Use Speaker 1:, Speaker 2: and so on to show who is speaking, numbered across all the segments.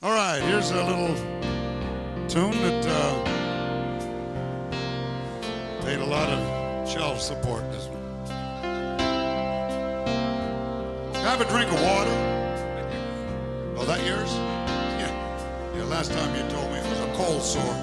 Speaker 1: All right, here's a little tune that paid a lot of shelf support, this one. Can I have a drink of water? Oh, that yours? Yeah. Last time you told me it was a cold sore.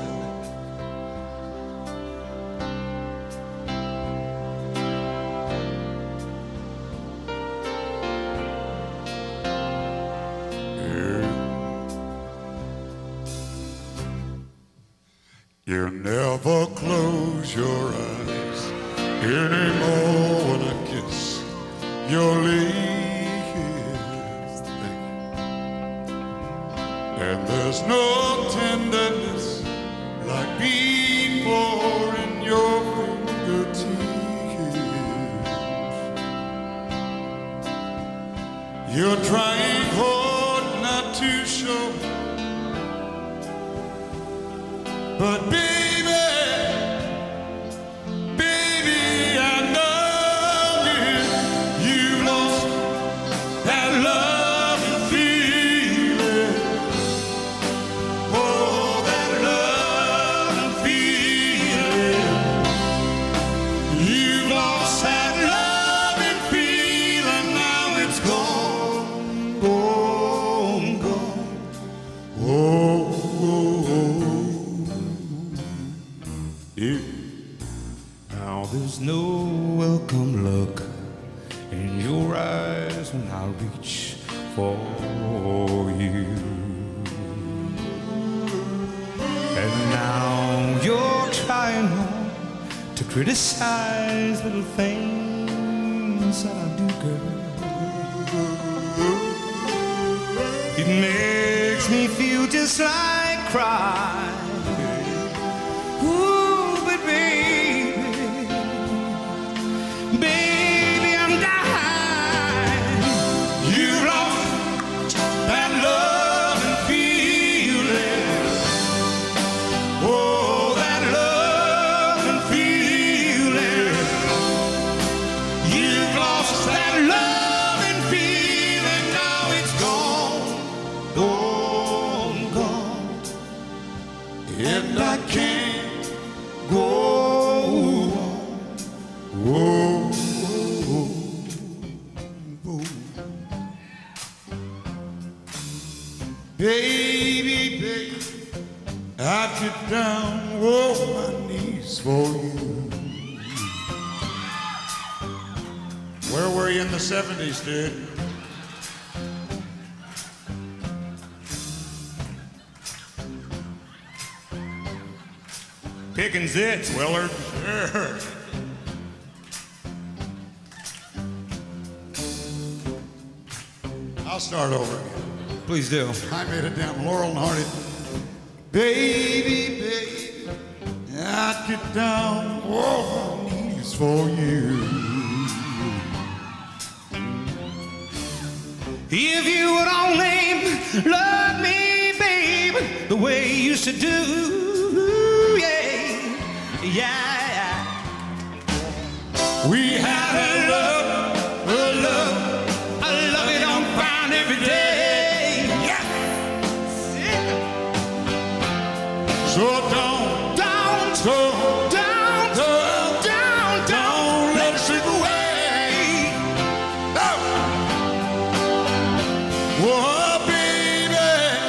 Speaker 1: You never close your eyes anymore when I kiss your lips, and there's no tenderness like before in your fingertips. You're trying hard not to show, but baby, I know you lost that love and feeling. Oh, that love and feeling. You lost that love and feeling. Now it's gone, gone, gone. Oh. Now there's no welcome look in your eyes when I reach for you, and now you're trying hard to criticize little things that I do, girl. It makes me feel just like crying. Baby, I'm dying. You lost that love and feeling. Oh, that love and feeling. You've lost that love and feeling. Now it's gone, gone, gone. And I can't go on. Whoa. Baby, baby, I'd get down on my knees for you. Where were you in the 70s, dude? Picking zits, Willard. Sure. I'll start over again.
Speaker 2: Please do.
Speaker 1: I made it down Laurel and Hardy. Baby, baby, I'd get down on my knees for you. If you would only love me, baby, the way you used to do, yeah, yeah. We had a love, it on fire every day. Yeah. So don't let it slip away. No. Oh, baby,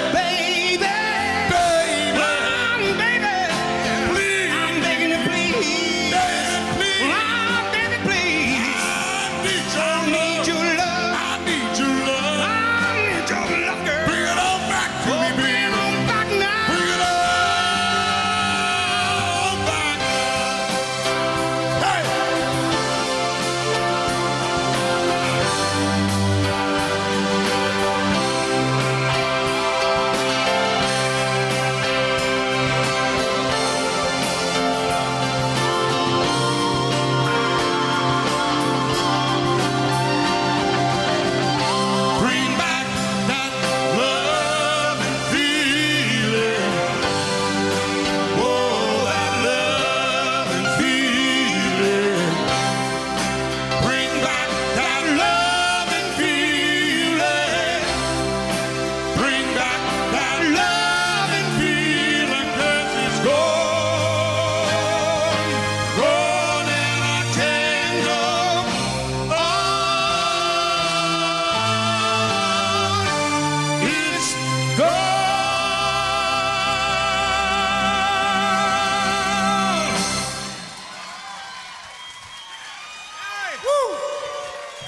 Speaker 1: please, I'm begging you, please, please. Oh, baby, please. I need your love. Bring it on back to me, baby. Bring it on back.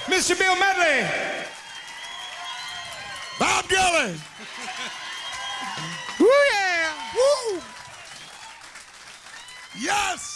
Speaker 1: Mr. Bill Medley.
Speaker 2: Bob Gulley.
Speaker 1: Woo, yeah.
Speaker 2: Woo. Yes.